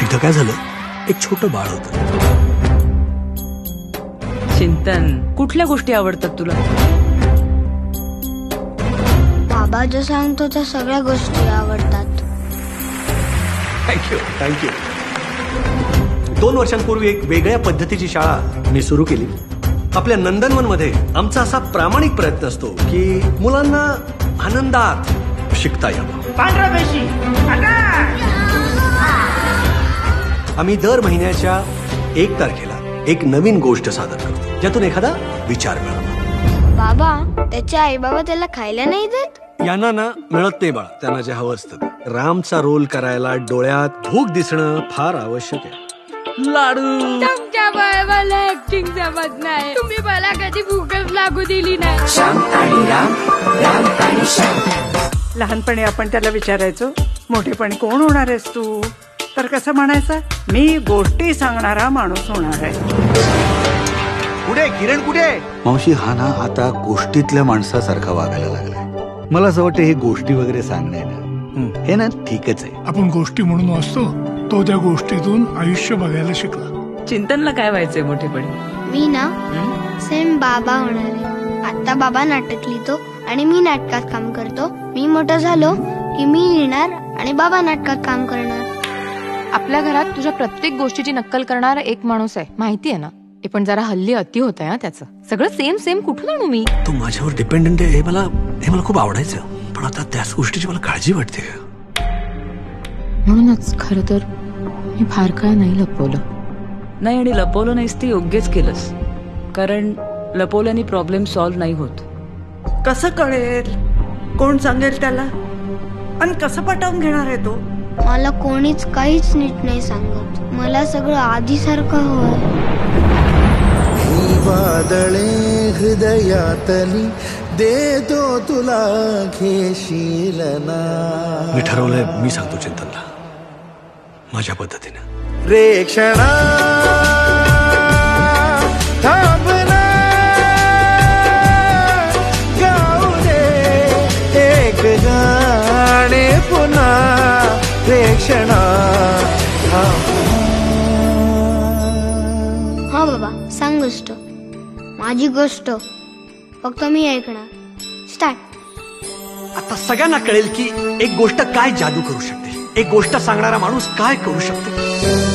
तिथं काय झालं, एक छोटं बाळ होतं. चिंतन, कुठल्या गोष्टी आवडतात तुला? बाबा जो सांगतो त्या सगळ्या गोष्टी आवडतात. थँक्यू. 2 वर्षांपूर्वी एक वेगळ्या पद्धतीची शाळा मी सुरू केली. आपल्या नंदनवन मध्ये आमचा असा प्रामाणिक प्रयत्न असतो की मुलांना आनंदात शिकता यावं. आम्ही दर महिन्याच्या 1 तारखेला एक नवीन गोष्ट सादर करतो, ज्यातून एखादा विचार मिळाला. बाबा त्याचे आई बाबा त्याला खायला नाही देत. यांना ना मिळत नाही बाळा, त्यांना जे हवं असतं. रामचा रोल करायला डोळ्यात भूक दिसणं फार आवश्यक आहे. लाडू, तुमच्या मला ऍक्टिंग जमत नाही. तुम्ही मला कधी भूकच लागू दिली नाही. लहानपणी आपण त्याला विचारायचो, मोठेपणी कोण होणार आहेस तू? तर कसं म्हणायचं, मी गोष्टी सांगणारा माणूस होणार आहे. कुठे किरण, कुठे? मावशी, हा ना आता गोष्टीतल्या माणसासारखा वागायला लागलाय. मला असं वाटतं हे गोष्टी वगैरे सांगणे ना, हे ना ठीकच आहे. आपण गोष्टी म्हणून वाचतो, तो त्या गोष्टीतून आयुष्य बघायला शिकला. चिंतनला काय व्हायचंय मोठेपणी? मी ना सेम बाबा होणार आहे. आता बाबा नाटक लिहितो आणि मी नाटकात काम करतो. मी मोठा झालो की मी लिहिणार आणि बाबा नाटकात काम करणार. आपल्या घरात तुझ्या प्रत्येक गोष्टीची नक्कल करणारा एक माणूस आहे, माहितीये ना? ते पण जरा हल्ली अति होत आहे. त्याचं सगळं सेम सेम कुठून आणू मी? तू माझ्यावर डिपेंडंट आहे, हे मला खूप आवडायचं. पण आता त्याच गोष्टीची मला काळजी वाटते. म्हणूनच खरं तर मी फार काय नाही लपवलं. नाही, आणि लपवलं नाहीस ते योग्यच केलंस, कारण लपवल्याने प्रॉब्लेम सॉल्व्ह नाही होत. कसं कळेल, कोण सांगेल त्याला, आणि कसं पटवून घेणार आहे तो? मला कोणीच काहीच नीट नाही सांगत. मला सगळं आधीसारखं हवंय. वादळे हृदयातली देतो तुला घेशील ना. मी ठरवलंय, मी सांगतो चिंतनला माझ्या पद्धतीने. रे क्षणा थांबना, गाऊ दे एक गाणे पुन्हा. रे क्षणा हा बाबा सांग गोष्ट, माझी गोष्ट, फक्त मी ऐकणार. स्टार्ट. आता सगळ्यांना कळेल की एक गोष्ट काय जादू करू शकते, एक गोष्ट सांगणारा माणूस काय करू शकतो.